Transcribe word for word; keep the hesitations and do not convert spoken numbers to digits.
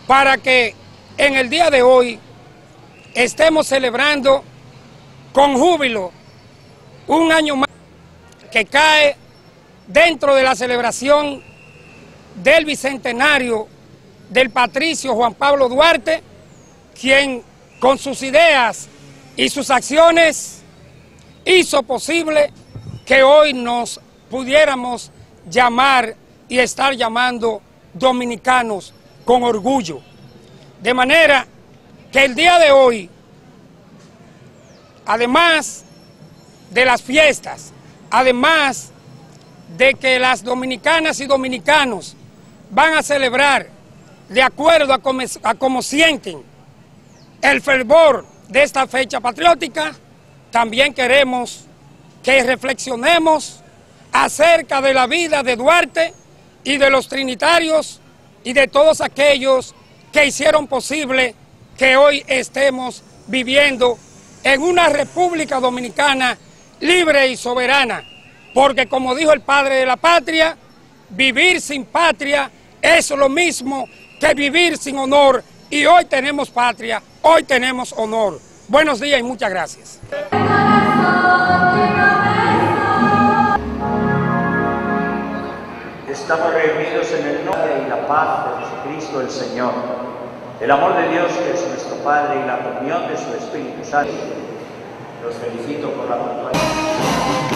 para que en el día de hoy estemos celebrando con júbilo un año más que cae dentro de la celebración del bicentenario del patricio Juan Pablo Duarte, quien con sus ideas y sus acciones hizo posible que hoy nos pudiéramos llamar y estar llamando dominicanos con orgullo. De manera que el día de hoy, además de las fiestas, además de que las dominicanas y dominicanos van a celebrar de acuerdo a como, a como sienten el fervor de esta fecha patriótica, también queremos que reflexionemos acerca de la vida de Duarte y de los trinitarios y de todos aquellos que hicieron posible que hoy estemos viviendo en una República Dominicana libre y soberana, porque como dijo el padre de la patria, vivir sin patria es lo mismo que vivir sin honor, y hoy tenemos patria, hoy tenemos honor. Buenos días y muchas gracias. Estamos reunidos en el nombre y la paz de Jesucristo el Señor, el amor de Dios que es nuestro Padre y la comunión de su Espíritu Santo. Los felicito por la puntualidad.